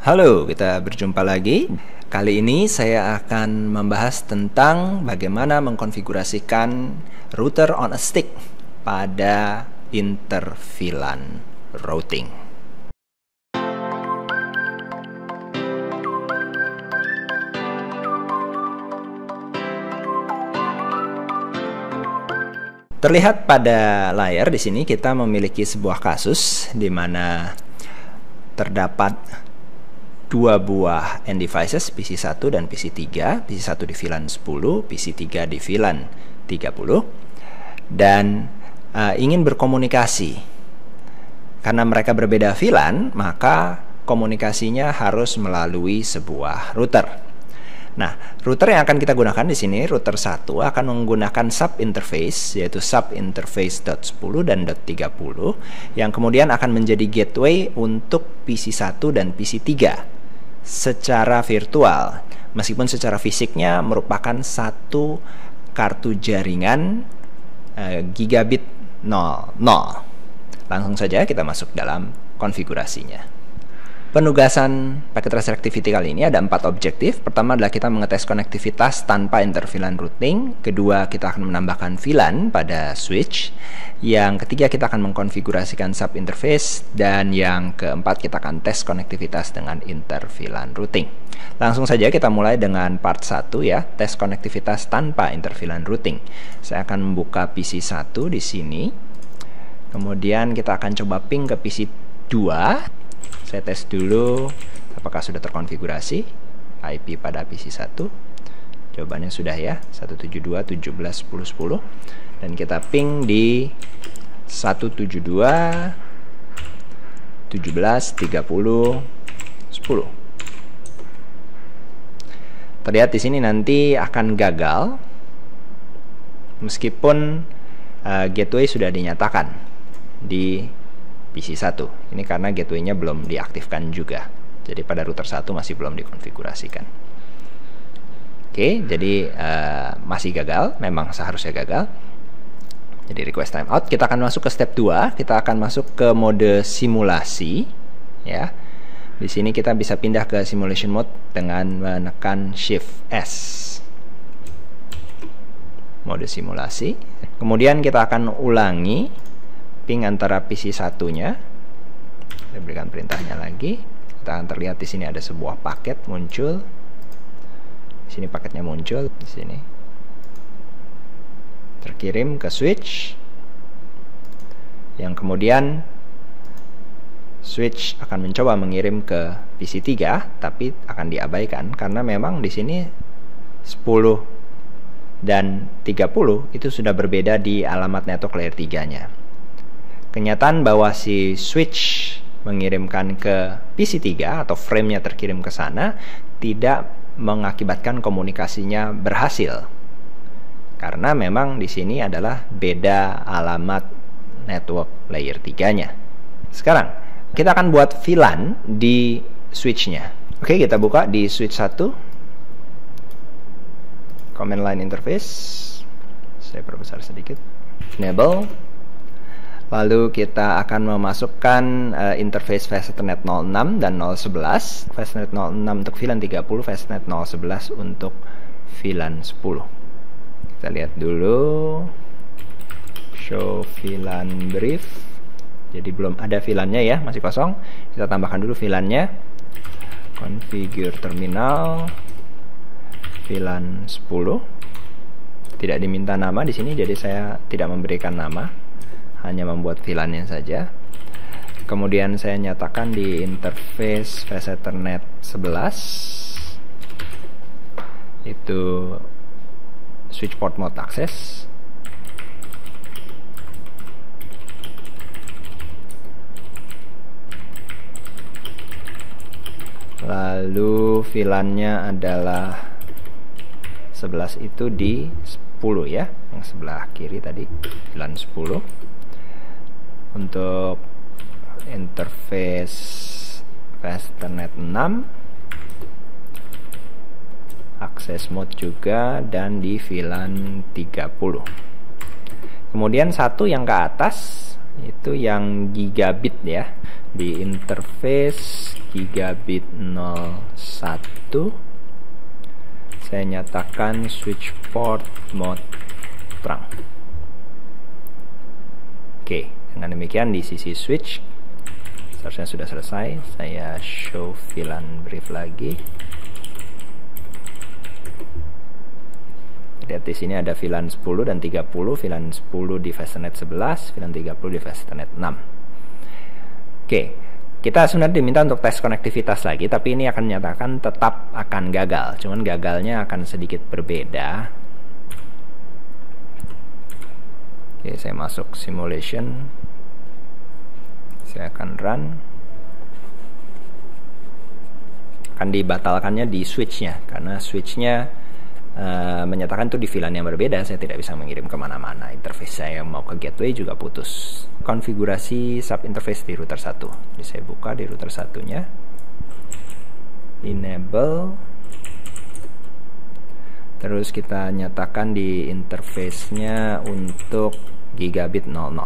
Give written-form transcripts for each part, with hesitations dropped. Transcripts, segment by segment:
Halo, kita berjumpa lagi. Kali ini saya akan membahas tentang bagaimana mengkonfigurasikan router on a stick pada inter-VLAN routing. Terlihat pada layar di sini kita memiliki sebuah kasus di mana terdapat dua buah end devices, PC1 dan PC3, PC1 di VLAN 10, PC3 di VLAN 30, dan ingin berkomunikasi. Karena mereka berbeda VLAN, maka komunikasinya harus melalui sebuah router. Nah, router yang akan kita gunakan di sini, router 1 akan menggunakan sub interface, yaitu sub interface.10 dan .30, yang kemudian akan menjadi gateway untuk PC1 dan PC3 secara virtual, meskipun secara fisiknya merupakan satu kartu jaringan gigabit 00. Langsung saja kita masuk dalam konfigurasinya. Penugasan packet trace activity kali ini ada 4 objektif. Pertama adalah kita mengetes konektivitas tanpa inter-VLAN routing. Kedua, kita akan menambahkan VLAN pada switch. Yang ketiga, kita akan mengkonfigurasikan sub interface. Dan yang keempat, kita akan tes konektivitas dengan inter-VLAN routing. Langsung saja kita mulai dengan part 1 ya, tes konektivitas tanpa inter-VLAN routing. Saya akan membuka PC1 di sini. Kemudian kita akan coba ping ke PC2. Saya tes dulu apakah sudah terkonfigurasi IP pada PC1. Jawabannya sudah ya, 172.17.10.10. Dan kita ping di 172.17.30.10. Terlihat di sini nanti akan gagal meskipun gateway sudah dinyatakan di PC1. Ini karena gateway-nya belum diaktifkan juga. Jadi pada router 1 masih belum dikonfigurasikan. Oke, jadi masih gagal, memang seharusnya gagal. Jadi request timeout. Kita akan masuk ke step 2. Kita akan masuk ke mode simulasi ya. Di sini kita bisa pindah ke simulation mode dengan menekan Shift S. Mode simulasi. Kemudian kita akan ulangi ping antara PC1-nya. Saya berikan perintahnya lagi. Kita akan terlihat di sini ada sebuah paket muncul. Di sini paketnya muncul di sini. Terkirim ke switch. Yang kemudian switch akan mencoba mengirim ke PC3, tapi akan diabaikan karena memang di sini 10 dan 30 itu sudah berbeda di alamat network layer 3-nya. Kenyataan bahwa si switch mengirimkan ke PC3 atau frame-nya terkirim ke sana tidak mengakibatkan komunikasinya berhasil. Karena memang di sini adalah beda alamat network layer 3-nya. Sekarang, kita akan buat VLAN di switch-nya. Oke, kita buka di switch 1. Command line interface. Saya perbesar sedikit. Enable. Lalu kita akan memasukkan interface Fastnet 06 dan 011. Fastnet 06 untuk VLAN 30, Fastnet 011 untuk VLAN 10. Kita lihat dulu. Show VLAN brief. Jadi belum ada VLAN-nya ya, masih kosong. Kita tambahkan dulu VLAN-nya. Configure terminal VLAN 10. Tidak diminta nama di sini, jadi saya tidak memberikan nama. Hanya membuat VLAN-nya saja. Kemudian saya nyatakan di interface Ethernet 11 itu switch port mode access. Lalu VLAN-nya adalah 11 itu di 10 ya, yang sebelah kiri tadi VLAN 10. Untuk interface Ethernet 6 access mode juga dan di VLAN 30. Kemudian satu yang ke atas itu yang gigabit ya. Di interface gigabit 01 saya nyatakan switch port mode terang. Oke, dengan demikian di sisi switch seharusnya sudah selesai. Saya show VLAN brief lagi. Lihat di sini ada VLAN 10 dan 30, VLAN 10 di Fasternet 11, VLAN 30 di Fasternet 6. Oke, kita sebenarnya diminta untuk tes konektivitas lagi, tapi ini akan menyatakan tetap akan gagal. Cuman gagalnya akan sedikit berbeda. Oke, saya masuk simulation. Saya akan run. Akan dibatalkannya di switchnya, karena switchnya menyatakan itu di VLAN yang berbeda. Saya tidak bisa mengirim kemana-mana. Interface saya mau ke gateway juga putus. Konfigurasi sub interface di router 1. Jadi saya buka di router 1-nya. Enable. Terus kita nyatakan di interface-nya untuk gigabit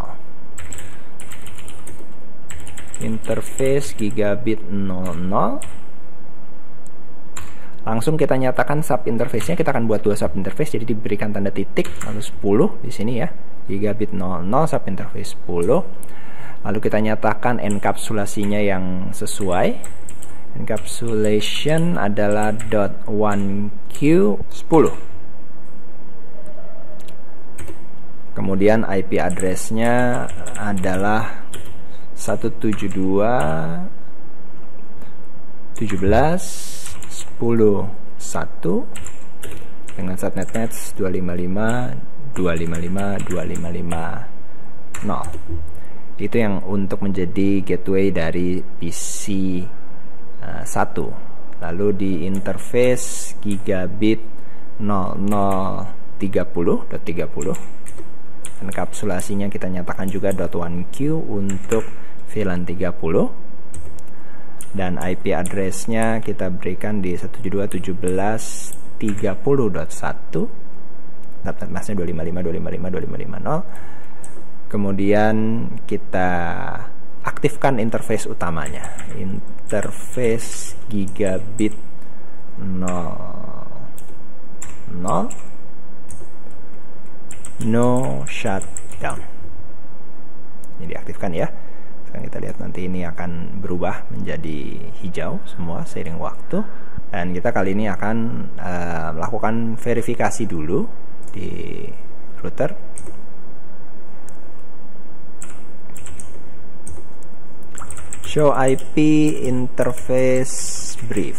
00. Interface gigabit 00. Langsung kita nyatakan sub interface-nya. Kita akan buat dua sub interface, jadi diberikan tanda titik lalu 10 di sini ya. Gigabit 00 sub interface 10. Lalu kita nyatakan enkapsulasinya yang sesuai. Encapsulation adalah .1q10. Kemudian IP address-nya adalah 172.17.10.1 dengan subnet match 255.255.255.0. Itu yang untuk menjadi gateway dari PC 1. Lalu di interface gigabit 0030.30 enkapsulasinya kita nyatakan juga .1q untuk VLAN 30. Dan IP address-nya kita berikan di 172.17.30.1. Subnet mask-nya 255.255.255.0. Kemudian kita aktifkan interface utamanya. Interface gigabit 00 no shutdown. Ini diaktifkan ya. Sekarang kita lihat nanti ini akan berubah menjadi hijau semua seiring waktu. Dan kita kali ini akan melakukan verifikasi dulu di router. Show IP interface brief.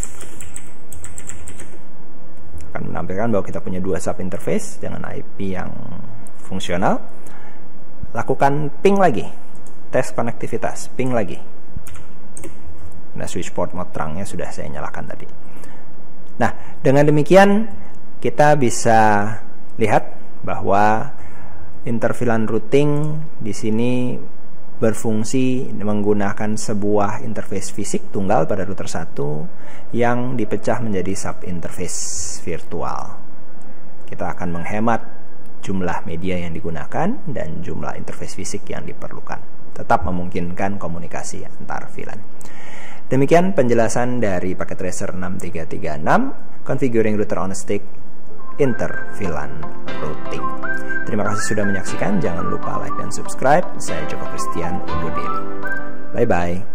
Akan menampilkan bahwa kita punya dua sub interface dengan IP yang fungsional. Lakukan ping lagi. Tes konektivitas, ping lagi. Nah, switch port mode terangnya sudah saya nyalakan tadi. Nah, dengan demikian kita bisa lihat bahwa interVLAN routing di sini berfungsi menggunakan sebuah interface fisik tunggal pada router 1 yang dipecah menjadi sub interface virtual. Kita akan menghemat jumlah media yang digunakan dan jumlah interface fisik yang diperlukan. Tetap memungkinkan komunikasi antar VLAN. Demikian penjelasan dari paket tracer 6336 Configuring Router on a Stick Inter-VLAN Routing. Terima kasih sudah menyaksikan. Jangan lupa like dan subscribe. Saya Joko Christian undur diri. Bye-bye.